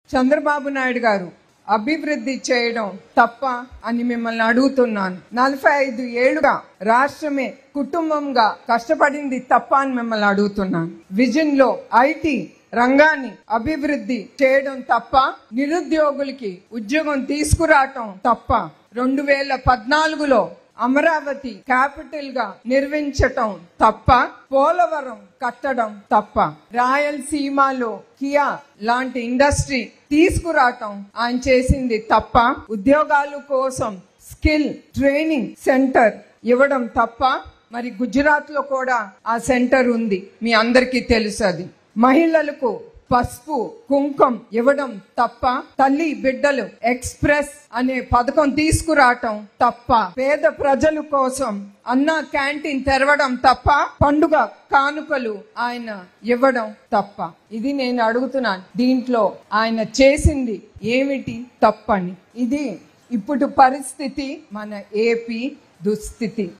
చంద్రబాబు నాయుడు గారు అభివృద్ధి చేయడం తప్ప అని మిమ్మల్ని అడుగుతున్నాను. 45 ఏళ్లుగా రాష్ట్రమే కుటుంబంగా కష్టపడింది తప్ప అని మిమ్మల్ని అడుగుతున్నాను. విజన్ లో ఐటీ రంగాన్ని అభివృద్ధి చేయడం తప్ప, నిరుద్యోగులకి ఉద్యోగం తీసుకురావటం తప్ప, 2014లో అమరావతి క్యాపిటల్ గా నిర్మించటం తప్ప, పోలవరం కట్టడం తప్ప, రాయలసీమలో కియా లాంటి ఇండస్ట్రీ తీసుకురావటం ఆయన చేసింది తప్ప, ఉద్యోగాల కోసం స్కిల్ ట్రైనింగ్ సెంటర్ ఇవ్వడం తప్ప, మరి గుజరాత్ లో కూడా ఆ సెంటర్ ఉంది, మీ అందరికీ తెలుసు. అది మహిళలకు పసుపు కుంకం ఇవ్వడం తప్ప, తల్లి బిడ్డలు ఎక్స్ప్రెస్ అనే పథకం తీసుకురావటం తప్ప, పేద ప్రజల కోసం అన్నా క్యాంటీన్ తెరవడం తప్ప, పండుగ కానుకలు ఆయన ఇవ్వడం తప్ప. ఇది నేను అడుగుతున్నాను, దీంట్లో ఆయన చేసింది ఏమిటి తప్పని. ఇది ఇప్పుడు పరిస్థితి, మన ఏపీ దుస్థితి.